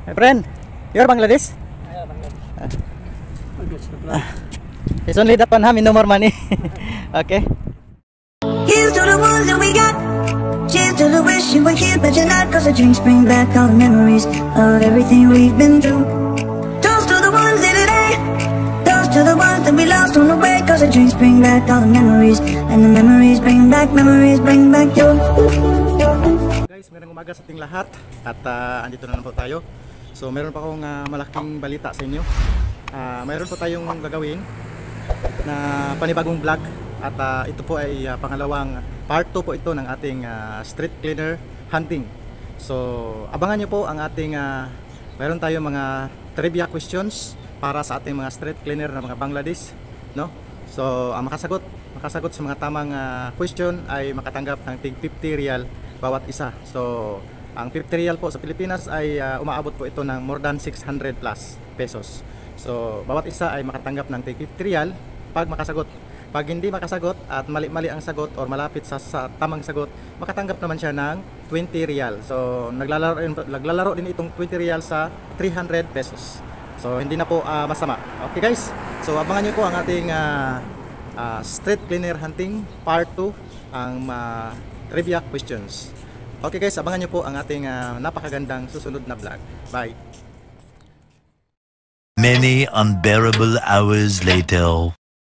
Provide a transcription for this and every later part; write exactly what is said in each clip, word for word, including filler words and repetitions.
My friend, you're Bangladesh? Yeah, Bangladesh. Uh, Bangladesh. uh, it's only that one, huh? No more money. Okay. Here's to the ones that we got. Cheers to the wish you were here, but you're not. Cause the drinks bring back all the memories of everything we've been through. Toast to the ones in today. Toast to the ones that we lost on the way. Cause the drinks bring back all the memories. And the memories bring back, memories bring back you. Guys, magandang umaga sa ating lahat. At uh, andito na lang po tayo. So meron pa akong uh, malaking balita sa inyo. Uh, mayroon po tayong gagawin na panibagong vlog. At uh, ito po ay uh, pangalawang part two po ito ng ating uh, street cleaner hunting. So abangan nyo po ang ating uh, mayroon tayong mga trivia questions para sa ating mga street cleaner na mga Bangladesh, no? So ang makasagot makasagot sa mga tamang uh, question ay makatanggap ng tig fifty real bawat isa. So ang fifty real po sa Pilipinas ay uh, umaabot po ito ng more than six hundred plus pesos. So bawat isa ay makatanggap ng tig fifty real pag makasagot. Pag hindi makasagot at mali-mali ang sagot or malapit sa, sa tamang sagot, makatanggap naman siya ng twenty real. So naglalaro, naglalaro din itong twenty real sa three hundred pesos. So hindi na po uh, masama. Okay guys, so abangan nyo po ang ating uh, uh, street cleaner hunting part two, ang uh, trivia questions. Okay guys, abangan nyo po ang ating uh, napakagandang susunod na vlog. Bye! Many unbearable hours later.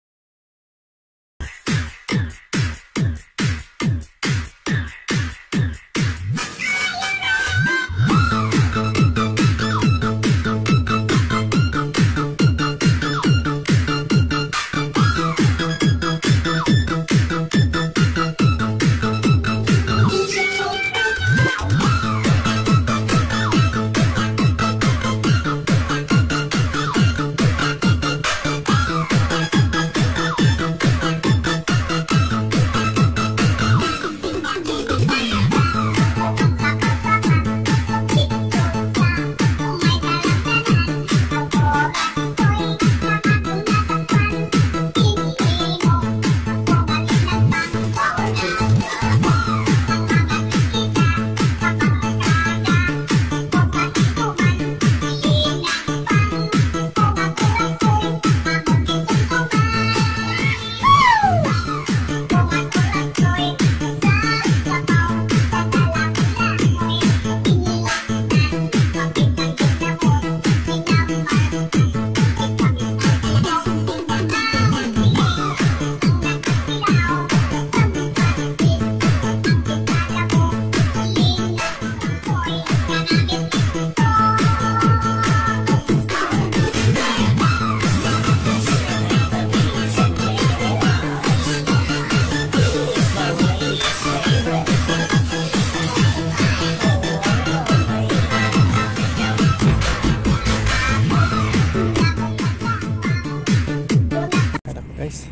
Guys,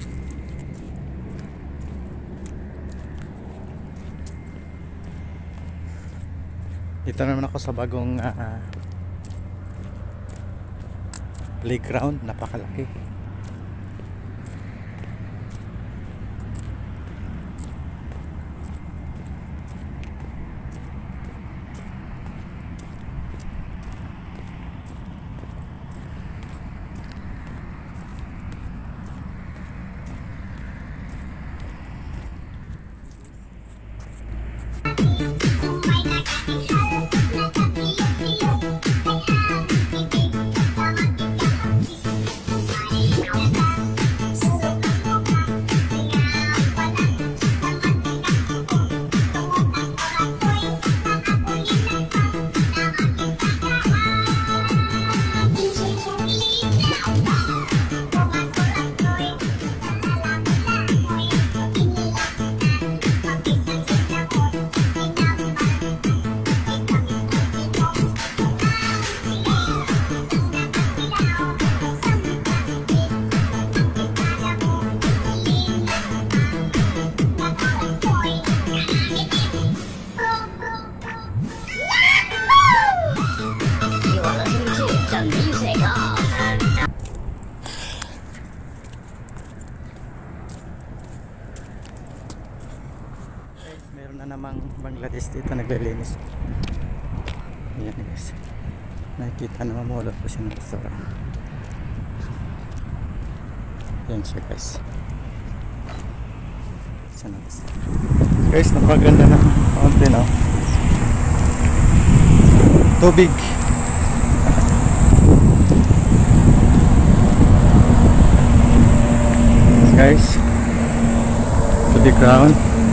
dito naman ako sa bagong uh, playground, napakalaki. Meron na namang Bangladesh dito naglilinis. Ayan guys. Nakikita na mamulot po siya ng basura. Yan siya guys. Sana basura. Guys, napaganda na fountain oh. Tubig. Guys, to the ground.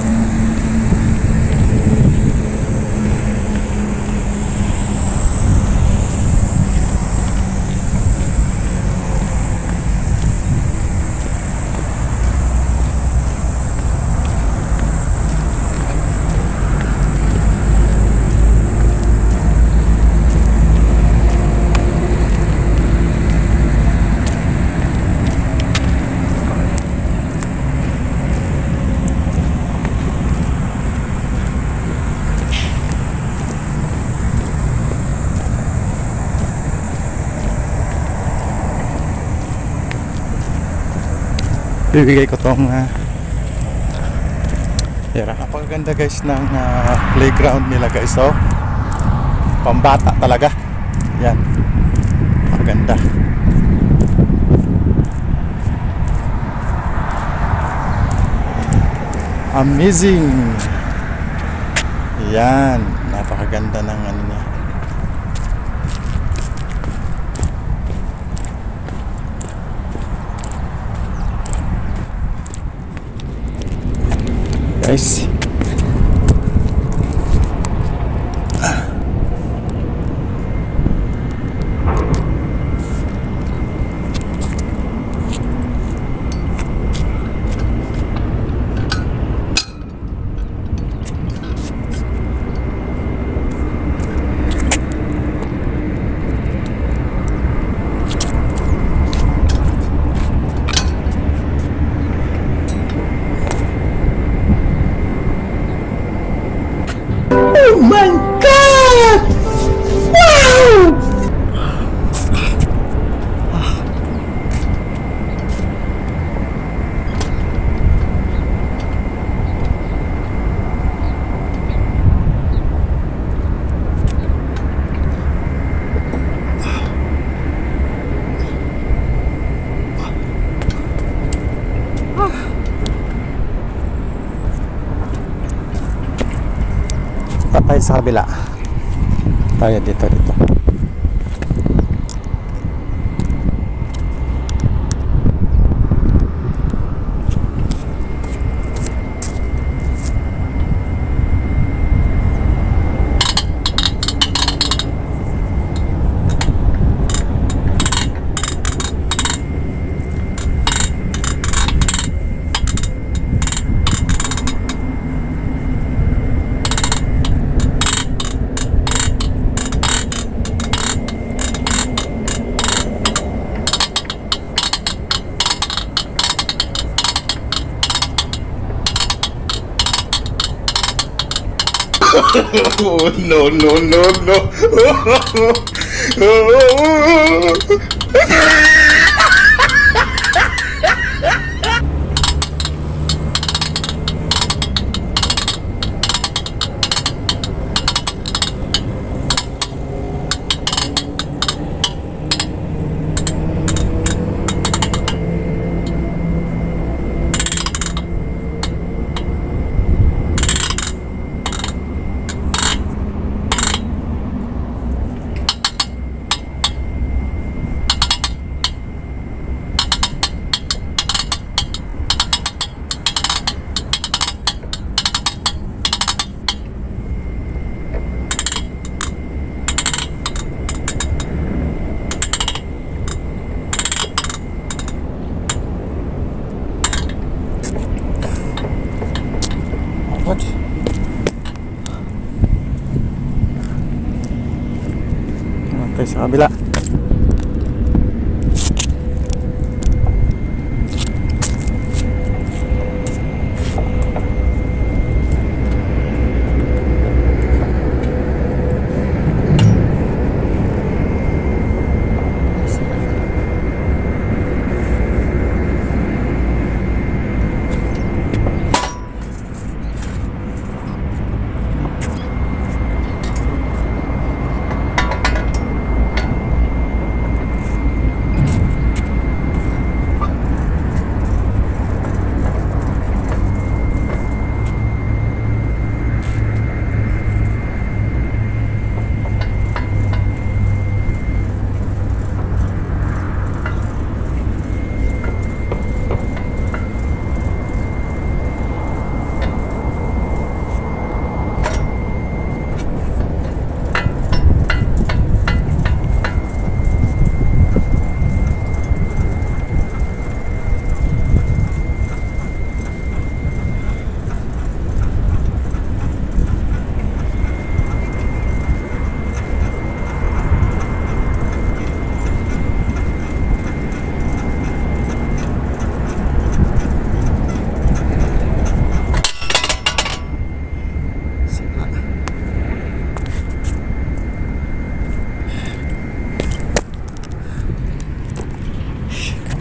Bibigay ko tong uh, yeah, napakaganda guys ng uh, playground nila guys. So pambata talaga yan, napakaganda. Amazing yan, napakaganda ng ano niya. Guys, Oh my God! Wow! tayo sa kabila. Tayo dito dito. Oh, no, no, no, no. What? Okay, sa kabila.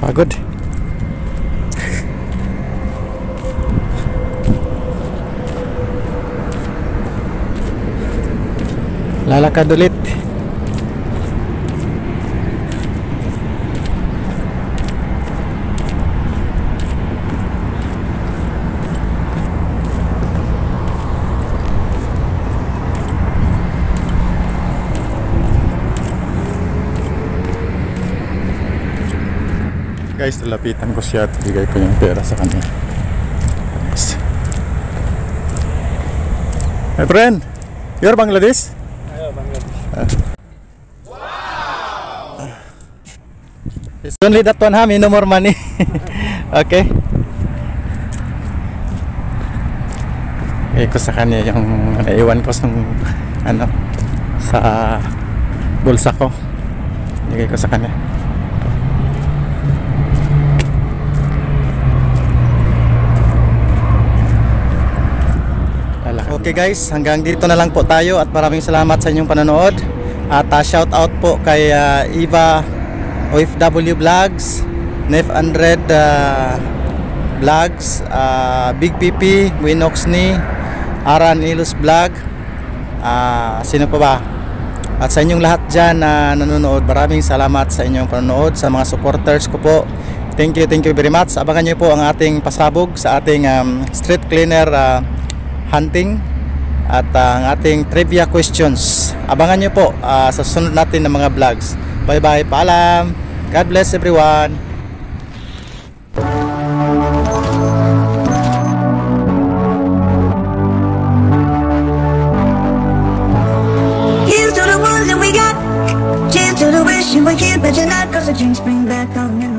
Pagod. Lalakad ulit. Guys, lalapitan ko siya at bigay ko yung pera sa kanya. Yes. My friend, you're Bangladesh? Wow! It's only that one, ha? No more money. Okay. Bigay ko sa kanya yung naiwan ko sa ano sa bulsa ko. Bigay ko sa kanya. Okay guys, hanggang dito na lang po tayo at maraming salamat sa inyong panonood. At uh, shout out po kay uh, Eva O F W Vlogs, Nef Andred uh, Vlogs, uh, Big P P, Winoxni, Aran Ilus Vlog, uh, sino pa ba? At sa inyong lahat dyan na uh, nanonood, maraming salamat sa inyong panonood, sa mga supporters ko po. Thank you, thank you very much. Abangan nyo po ang ating pasabog sa ating um, street cleaner uh, hunting at uh, ang ating trivia questions. Abangan nyo po uh, sa sunod natin ng mga vlogs. Bye bye, paalam. God bless everyone. Here's to the ones that we got. Cheers to the wishing we're here, but you're not, 'cause the drinks bring back all the memories.